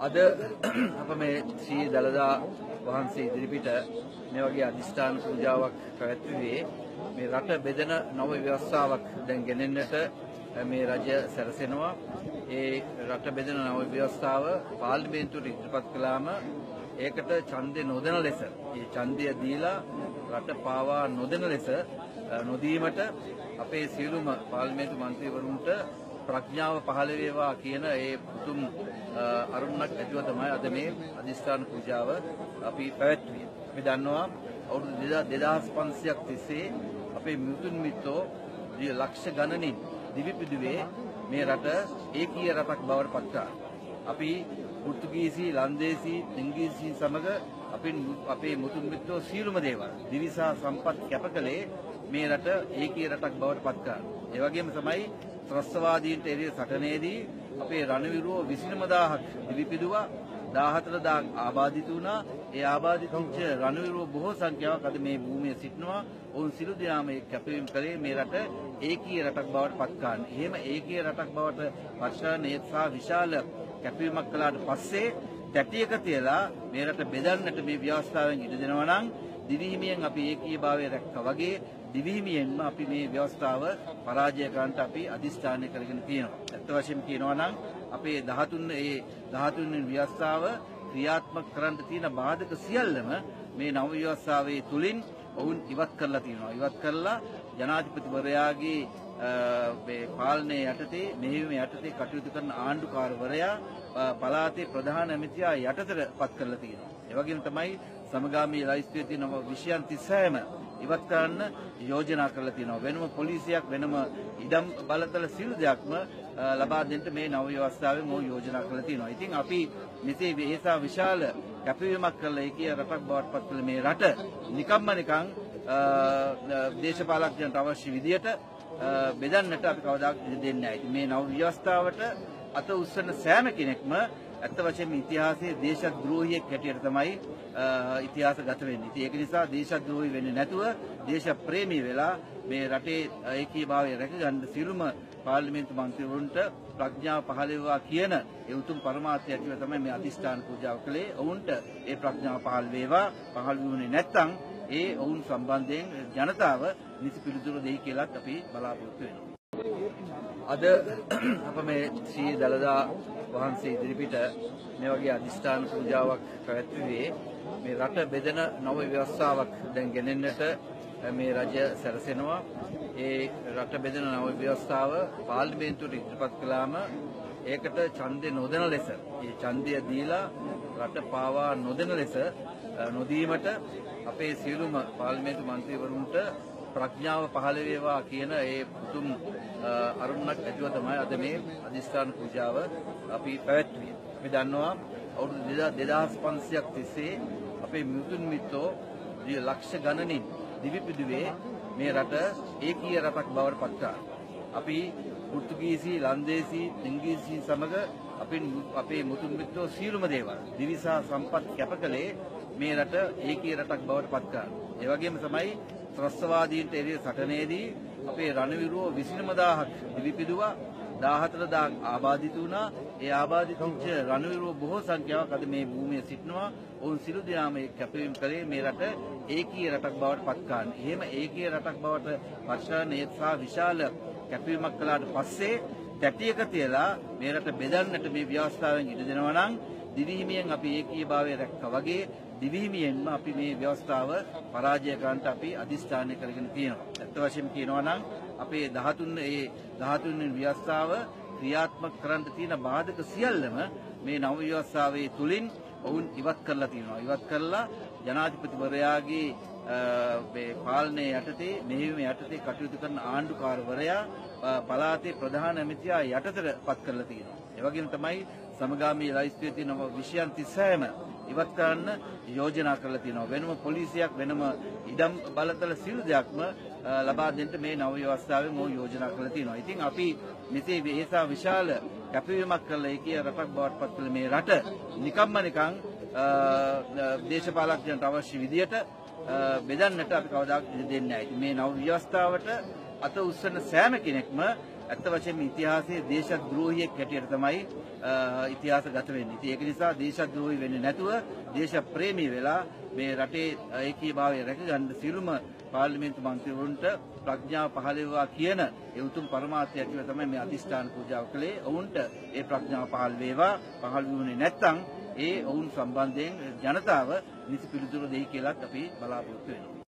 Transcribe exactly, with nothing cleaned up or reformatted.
අද අප මේ ශ්‍රී දළදා වහන්සේ ඉදිරිපිට මේ වගේ අධිෂ්ඨාන පූජාවක් පැවැත්වුවේ මේ රට බෙදෙන නව ව්‍යවස්ථාවක් දැන් ගෙනෙන්නට මේ රජය සැරසෙනවා. ඒ රට බෙදෙන නව ව්‍යවස්ථාව පාර්ලිමේන්තුවට ඉදිරිපත් කළාම ඒකට ඡන්දය නොදෙන ලෙස, මේ ඡන්දය දීලා රට පාවා නොදෙන ලෙස නොදීමට අපේ සියලුම පාර්ලිමේන්තු මන්ත්‍රීවරුන්ට ප්‍රඥාව පහළ වේවා කියන ඒ උතුම් අරුණක් ඇතිව තමයි අද මේ අධිෂ්ඨාන පූජාව අපි පැවැත්වුවේ. අපි දන්නවා අවුරුදු දෙදාස් පන්සියයක් තිස්සේ අපේ මුතුන් මිත්තෝ ලක්ෂ ගණනින් දිවි පිදුවේ මේ රට ඒකීය රටක් බවට පත් කළා. අපි පෘතුගීසි, ලන්දේසි, ඉංග්‍රීසි සමග අපේ අපේ මුතුන් මිත්තෝ සියලුම දේවල් දිවිසා සම්පත් කැපකලේ මේ රට ඒකීය රටක් බවට පත් කළා. ඒ වගේම තමයි ත්‍රස්තවාදීන්ට එරෙහි සටනේදී අපේ රණවිරුවෝ විසිනම දාහක් දිවිපිදුවා, දාහතර දාහක් ආබාධිත වුණා. ඒ ආබාධිත වෙච්ච රණවිරුවෝ බොහෝ සංඛ්‍යාවක් අද මේ භූමියේ සිටිනවා. ඔවුන් සිළු දෙනාම කැපවීම කළේ මේ රට ඒකීය රටක් බවට පත් කරන්න. එහෙම ඒකීය රටක් බවට පත්වන්නේ සහ විශාල කැපවීමක් කළාට පස්සේ තැටියක තියලා මේ රට බෙදන්නට මේ ව්‍යවස්ථාවෙන් ඉඩ දෙනවා නම් දිවිහිමියෙන් අපි ඒකීයභාවය රැක්කා වගේ දිවිහිමියෙන්ම අපි මේ ව්‍යවස්ථාව පරාජය කරන්නට අපි අධිෂ්ඨානය කරගෙන තියෙනවා. ඇත්ත වශයෙන්ම කියනවා නම් අපේ දහතුන් ඒ දහතුන් වෙනි ව්‍යවස්ථාව ක්‍රියාත්මක කරන්න තියෙන බාධක සියල්ලම මේ නව ව්‍යවස්ථාවේ තුලින් ඔවුන් ඉවත් කරලා තියෙනවා. ඉවත් කරලා ජනාධිපතිවරයාගේ මේ පාලනය යටතේ, මෙහෙයුම යටතේ කටයුතු කරන ආණ්ඩුකාරවරයා පළාතේ ප්‍රධාන ඇමතියා යටතට පත් කරලා තියෙනවා. ඒ වගේම තමයි සමගාමී ලයිස්තුවේ තියෙන විෂයන් තිස්සෑම ඉවත් කරන්න යෝජනා කරලා තියෙනවා. වෙනම පොලිසියක්, වෙනම ඉඩම් බලතල සියලු දෙයක්ම ලබා දෙන්න මේ නව ව්‍යවස්ථාවේ මෝ යෝජනා කරලා තියෙනවා. ඉතින් අපි මෙසේ ඒසා විශාල කැපවීමක් කරලා ඒකීය රටක් බවට පත් කළ මේ රට නිකම්ම නිකන් දේශපාලකයන්ට අවශ්‍ය විදියට බෙදන්නට අපි කවදාවත් දෙන්නේ නැහැ. මේ නව ව්‍යවස්ථාවට අත උස්සන සෑම කෙනෙක්ම ඇත්ත වශයෙන්ම ඉතිහාසයේ දේශද්‍රෝහියෙක් හැටියට තමයි ඉතිහාසගත වෙන්නේ. ඉතින් ඒක නිසා දේශද්‍රෝහී වෙන්නේ නැතුව දේශ ප්‍රේමී වෙලා මේ රටේ ඒකීයභාවය රැකගන්න සියලුම පාර්ලිමේන්තු මන්ත්‍රීවරුන්ට ප්‍රඥාව පහළ වේවා කියන ඒ උතුම් පරමාර්ථය ඇතිව තමයි මේ අධිෂ්ඨාන පූජාව කළේ. ඔවුන්ට ඒ ප්‍රඥාව පහළ වේවා. පහළ වුණේ නැත්නම් ඒ ඔවුන් සම්බන්ධයෙන් ජනතාව නිසි පිළිතුරු දෙයි කියලාත් අපි බලාපොරොත්තු වෙනවා. අද අප මේ ශ්‍රී දළදා වහන්සේ ඉදිරිපිට මේ වගේ අධිෂ්ඨාන පූජාවක් පැවැත්වුවේ මේ රට බෙදෙන නව ව්‍යවස්ථාවක් දැන් ගෙනෙන්නට මේ රජය සැරසෙනවා. ඒ රට බෙදෙන නව ව්‍යවස්ථාව පාර්ලිමේන්තුවට ඉදිරිපත් කළාම ඒකට ඡන්දය නොදෙන ලෙස, මේ ඡන්දය දීලා රට පාවා නොදෙන ලෙස නොදීමට අපේ සියලුම පාර්ලිමේන්තු මන්ත්‍රීවරුන්ට ප්‍රඥාව පහළ වේවා කියන ඒ උතුම් අරුණක් ඇතිව තමයි අද මේ අධිෂ්ඨාන පූජාව අපි පැවැත්වුවේ. අපි දන්නවා අවුරුදු දෙදාස් පන්සියයක් තිස්සේ අපේ මුතුන් මිත්තෝ ලක්ෂ ගණනින් දිවි පිදුවේ මේ රට ඒකීය රටක් බවට පත් කළා. අපි පෘතුගීසි, ලන්දේසි, ඉංග්‍රීසි සමග අපේ අපේ මුතුන් මිත්තෝ සියලුම දේවල් දිවිසා සම්පත් කැපකලේ මේ රට ඒකීය රටක් බවට පත් කළා. ඒ වගේම තමයි ත්‍රස්තවාදීන්ට එරෙහි සටනේදී අපේ රණවිරුවෝ විසිනම දාහක් දිවිපිදුවා, දාහතර දාහක් ආබාධිත වුණා. ඒ ආබාධිත වෙච්ච රණවිරුවෝ බොහෝ සංඛ්‍යාවක් අද මේ භූමියේ සිටිනවා. ඔවුන් සිළු දෙනාම කැපවීම කළේ මේ රට ඒකීය රටක් බවට පත් කරන්න. එහෙම ඒකීය රටක් බවට පත්වන්නේ සහ විශාල කැපවීමක් කළාට පස්සේ තැටියක තියලා මේ රට බෙදන්නට මේ ව්‍යවස්ථාවෙන් ඉඩ දෙනවා නම් දිවිහිමියෙන් අපි ඒකීයභාවය රැක්කා වගේ දිවිහිමියෙන්ම අපි මේ ව්‍යවස්ථාව පරාජය කරන්නට අපි අධිෂ්ඨානය කරගෙන තියෙනවා. ඇත්ත වශයෙන්ම කියනවා නම් අපේ දහතුන් ඒ දහතුන් වෙනි ව්‍යවස්ථාව ක්‍රියාත්මක කරන්න තියෙන බාධක සියල්ලම මේ නව ව්‍යවස්ථාවේ තුලින් ඔවුන් ඉවත් කරලා තියෙනවා. ඉවත් කරලා ජනාධිපතිවරයාගේ මේ පාලනය යටතේ, මෙහෙයුම යටතේ කටයුතු කරන ආණ්ඩුකාරවරයා පළාතේ ප්‍රධාන ඇමතියා යටතට පත් කරලා තියෙනවා. ඒ වගේම තමයි සමගාමී ලයිස්තුවේ තියෙන විෂයන් තිස්සෑම ඉවත් කරන්න යෝජනා කරලා තියෙනවා. වෙනම පොලිසියක්, වෙනම ඉඩම් බලතල සියලු දෙයක්ම ලබා දෙන්න මේ නව ව්‍යවස්ථාවේ මෝ යෝජනා කරලා තියෙනවා. ඉතින් අපි මෙසේ ඒසා විශාල කැපවීමක් කරලා ඒකීය රටක් බවට පත් කළ මේ රට නිකම්ම නිකන් දේශපාලකයන්ට අවශ්‍ය විදියට බෙදන්නට අපි කවදාවත් දෙන්නේ නැහැ. මේ නව ව්‍යවස්ථාවට අත උස්සන සෑම කෙනෙක්ම ඇත්ත වශයෙන්ම ඉතිහාසයේ දේශද්‍රෝහියෙක් හැටියට තමයි ඉතිහාසගත වෙන්නේ. ඉතින් ඒක නිසා දේශද්‍රෝහි වෙන්නේ නැතුව දේශ ප්‍රේමී වෙලා මේ රටේ ඒකීභාවය රැකගන්න සියලුම පාර්ලිමේන්තු මන්ත්‍රීවරුන්ට ප්‍රඥාව පහළ වේවා කියන ඒ උතුම් පරමාර්ථය ඇතිව තමයි මේ අධිෂ්ඨාන පූජාව කළේ. ඔවුන්ට ඒ ප්‍රඥාව පහළ වේවා. පහළ වුණේ නැත්නම් ඒ ඔවුන් සම්බන්ධයෙන් ජනතාව නිසි පිළිතුරු දෙයි කියලාත් අපි බලාපොරොත්තු වෙනවා.